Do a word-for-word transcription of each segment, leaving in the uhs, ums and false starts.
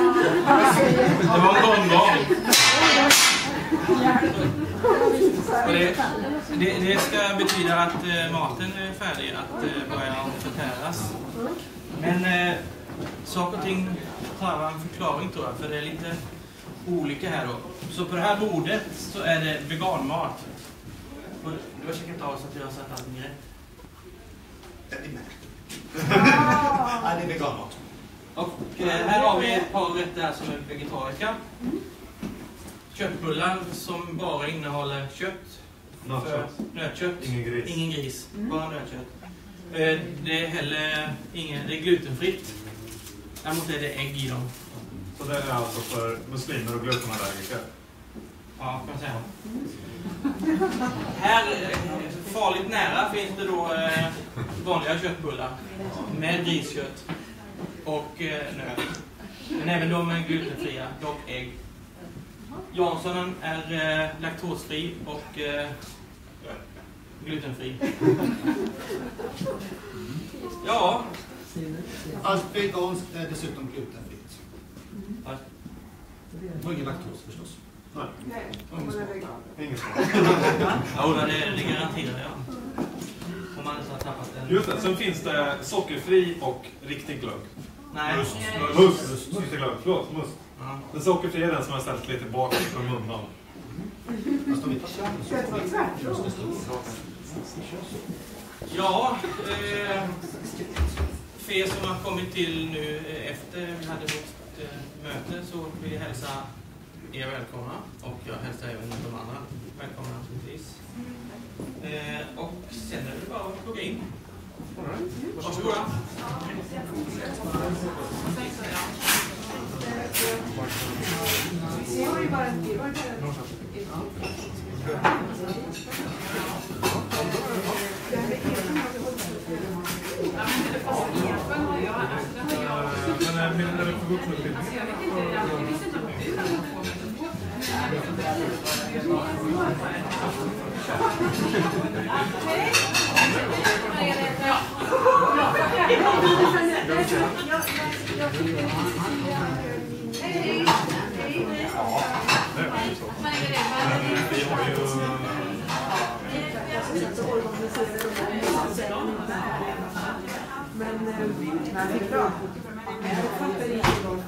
Det var en gång-gång. Det, det, det ska betyda att eh, maten är färdig att eh, börja förtäras. Men eh, saker och ting tar en förklaring tror jag, för det är lite olika här då. Så på det här bordet så är det veganmat. Och du har checkat av så att jag har satt allting rätt. Det är med. Ja, det är veganmat. Och eh, här har vi ett par rätter här som är vegetariska. Köttbullar som bara innehåller kött. Nötkött. Nötkött. Ingen gris. Ingen gris. Mm. Bara nötkött. Eh, det är heller ingen, det är glutenfritt. Däremot är det ägg i dem. Så det är alltså för muslimer och glutenallergiker? Ja, kan man säga. Här, farligt nära, finns det då eh, vanliga köttbullar med griskött och eh, nöt. Men även de är glutenfria, dock ägg. Janssonen är eh, laktosfri och eh, glutenfri. Ja. Allt veganskt är dessutom glutenfritt. Ja. Och ingen laktos förstås. Nej, hon är vegan. Inget svar. Ja, det, det garanterar jag. Om man inte har tappat den. Just det, sen finns det sockerfri och riktig glögg. Nej. Must. Must. Must. Inte glögg. Förlåt, must. Ja. Den sockerfria är den som har ställt lite bak från munnen. Ja, eh, för er som har kommit till nu efter vi hade vårt eh, möte så vill jag hälsa er välkomna och jag hälsar även de andra välkomna naturligtvis. Eh, och sen är det bara att plugga in. Varsågoda. Jag har ju bara en till. Men min är det för vuxenutbildning? Vi har ju... Men det är bra. Jag fattar inte vad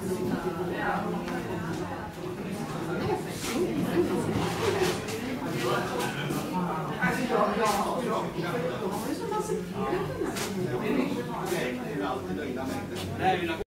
Det här är ju